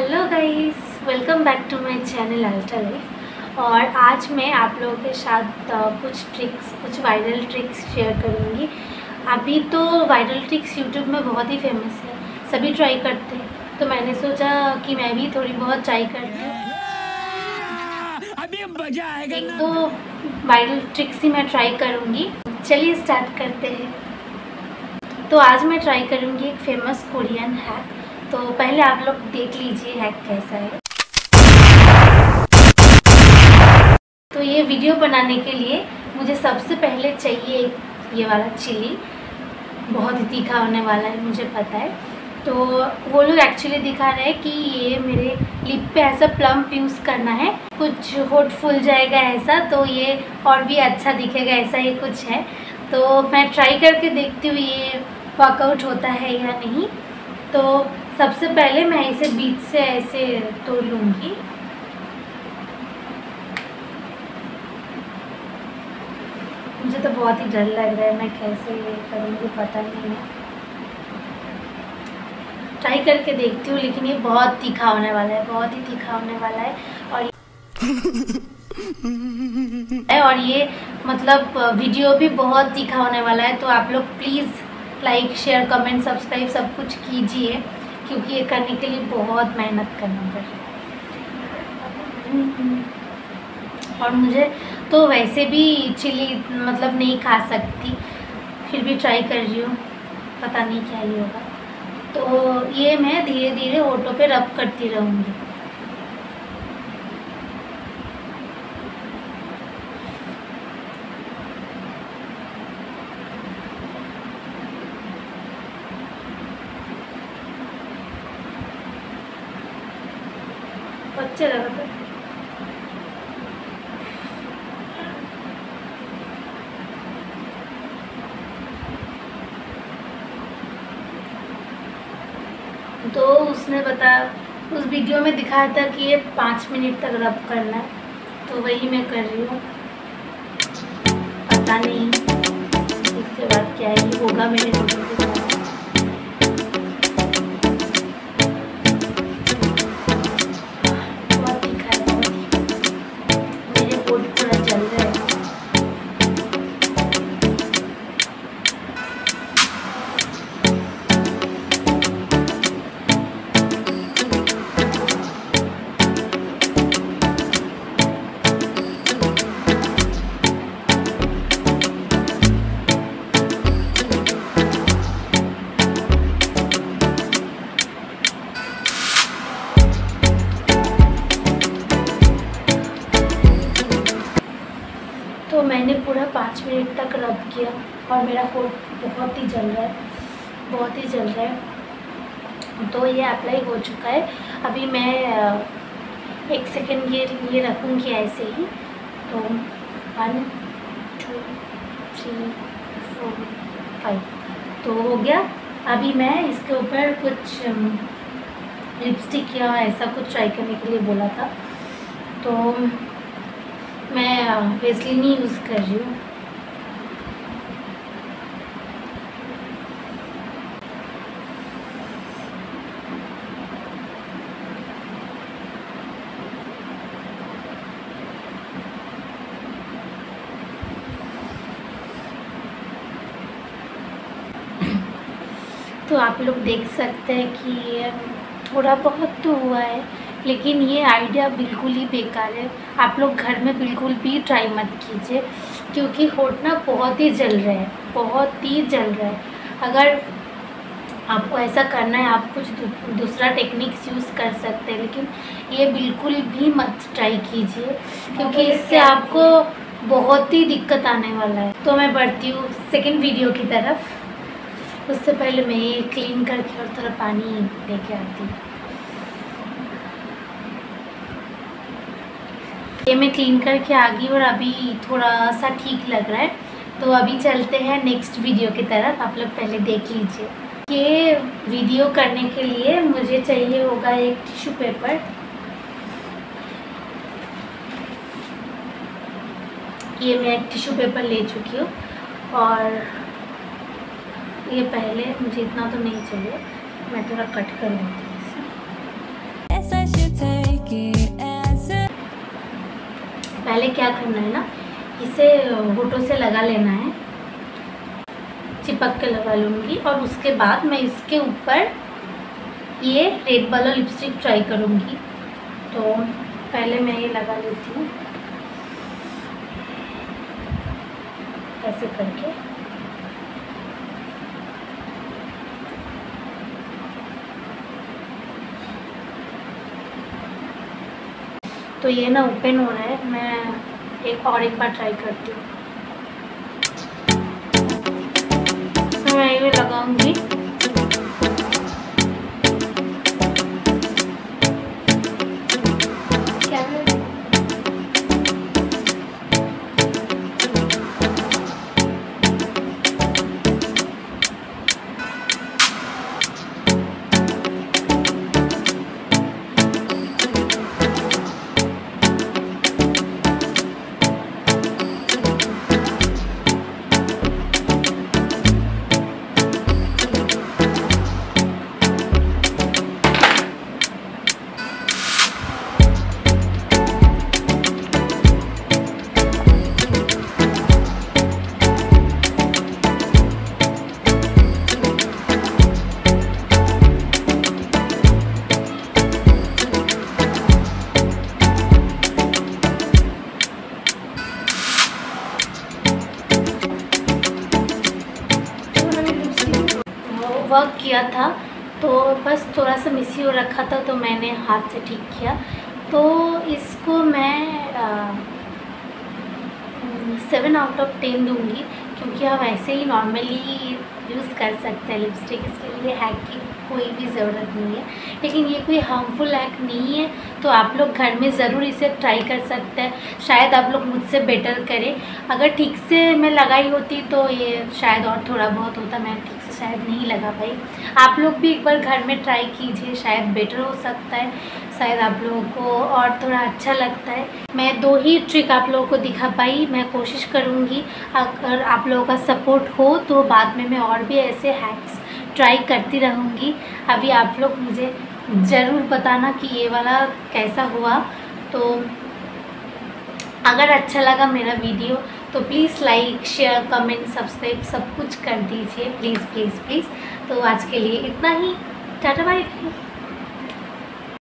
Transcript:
Hello guys, welcome back to my channel ultra life. और आज मैं आप लोगों के साथ कुछ वायरल ट्रिक्स शेयर करूँगी। अभी तो वायरल ट्रिक्स यूट्यूब में बहुत ही फेमस है, सभी ट्राई करते हैं, तो मैंने सोचा कि मैं भी थोड़ी बहुत ट्राई करती हूँ। अभी मजा आएगा। एक दो वायरल ट्रिक्स ही मैं ट्राई करूँगी। चलिए स्टार्ट करते हैं। तो आज मैं ट्राई करूँगी एक फेमस कोरियन हैक। तो पहले आप लोग देख लीजिए हैक कैसा है। तो ये वीडियो बनाने के लिए मुझे सबसे पहले चाहिए ये वाला चिली। बहुत ही तीखा होने वाला है, मुझे पता है। तो वो लोग एक्चुअली दिखा रहे हैं कि ये मेरे लिप पे ऐसा प्लम्प यूज़ करना है, कुछ होठ फूल जाएगा ऐसा, तो ये और भी अच्छा दिखेगा, ऐसा ही कुछ है। तो मैं ट्राई करके देखती हूँ ये वर्कआउट होता है या नहीं। तो सबसे पहले मैं इसे बीच से ऐसे तोड़ लूँगी। मुझे तो बहुत ही डर लग रहा है, मैं कैसे ये करूँगी पता नहीं है। ट्राई करके देखती हूँ, लेकिन ये बहुत तीखा होने वाला है, बहुत ही तीखा होने वाला है। और ये मतलब वीडियो भी बहुत तीखा होने वाला है। तो आप लोग please like, share, comment, subscribe सब कुछ कीजिए, क्योंकि ये करने के लिए बहुत मेहनत करना पड़ रहा है। और मुझे तो वैसे भी चिली मतलब नहीं खा सकती, फिर भी ट्राई कर रही हूँ, पता नहीं क्या ही होगा। तो ये मैं धीरे धीरे होठों पे रब करती रहूँगी। अच्छे लगा था। तो उसने उस वीडियो में दिखाया था कि ये 5 मिनट तक रब करना है, तो वही मैं कर रही हूँ। पता नहीं इसके बाद क्या ही होगा मेरे होठों के साथ। बहुत तीखा है, मेरे होठ पूरा जल रहे हैं। तो मैंने पूरा 5 मिनट तक रब किया और मेरा होठ बहुत ही जल रहा है, बहुत ही जल रहा है। तो ये अप्लाई हो चुका है। अभी मैं 1 सेकेंड ये रखूँगी ऐसे ही। तो 1 2 3 4 5 तो हो गया। अभी मैं इसके ऊपर कुछ लिपस्टिक या ऐसा कुछ ट्राई करने के लिए बोला था, तो मैं वेस्लिन ही यूज़ कर रही हूँ। तो आप लोग देख सकते हैं कि ये थोड़ा बहुत तो हुआ है, लेकिन ये आइडिया बिल्कुल ही बेकार है। आप लोग घर में बिल्कुल भी ट्राई मत कीजिए, क्योंकि होठ ना बहुत ही जल रहे हैं, बहुत ही जल रहा है। अगर आपको ऐसा करना है, आप कुछ दूसरा टेक्निक्स यूज़ कर सकते हैं, लेकिन ये बिल्कुल भी मत ट्राई कीजिए, क्योंकि इससे आपको बहुत ही दिक्कत आने वाला है। तो मैं बढ़ती हूँ सेकेंड वीडियो की तरफ। उससे पहले मैं ये क्लीन करके और थोड़ा पानी लेके आती हूँ। ये मैं क्लीन करके आ गई और अभी थोड़ा सा ठीक लग रहा है। तो अभी चलते हैं नेक्स्ट वीडियो की तरफ। आप लोग पहले देख लीजिए। ये वीडियो करने के लिए मुझे चाहिए होगा एक टिश्यू पेपर। ये मैं एक टिश्यू पेपर ले चुकी हूँ, और ये पहले मुझे इतना तो नहीं चाहिए, मैं थोड़ा कट कर लूँगी इसे। पहले क्या करना है ना, इसे होठों से लगा लेना है, चिपक के लगा लूँगी। और उसके बाद मैं इसके ऊपर ये रेड वाला लिपस्टिक ट्राई करूँगी। तो पहले मैं ये लगा लेती हूँ ऐसे करके। तो ये ना ओपन हो रहा है, मैं एक बार ट्राई करती हूँ। तो मैं ये लगाऊंगी। वर्क किया था तो बस थोड़ा सा मिसी हो रखा था, तो मैंने हाथ से ठीक किया। तो इसको मैं 7 आउट ऑफ 10 दूँगी, क्योंकि आप ऐसे ही नॉर्मली यूज़ कर सकते हैं लिपस्टिक। इसके लिए हैक की कोई भी ज़रूरत नहीं है, लेकिन ये कोई हार्मफुल हैक नहीं है। तो आप लोग घर में ज़रूर इसे ट्राई कर सकते हैं। शायद आप लोग मुझसे बेटर करें। अगर ठीक से मैं लगाई होती तो ये शायद और थोड़ा बहुत होता, मैं ठीक से शायद नहीं लगा पाई। आप लोग भी एक बार घर में ट्राई कीजिए, शायद बेटर हो सकता है, शायद आप लोगों को और थोड़ा अच्छा लगता है। मैं 2 ही ट्रिक आप लोगों को दिखा पाई, मैं कोशिश करूँगी अगर आप लोगों का सपोर्ट हो तो बाद में मैं और भी ऐसे हैक्स ट्राई करती रहूँगी। अभी आप लोग मुझे ज़रूर बताना कि ये वाला कैसा हुआ। तो अगर अच्छा लगा मेरा वीडियो तो please like, share, comment, subscribe सब कुछ कर दीजिए, प्लीज़ प्लीज़ प्लीज़। तो आज के लिए इतना ही, टाटा बाय बाय।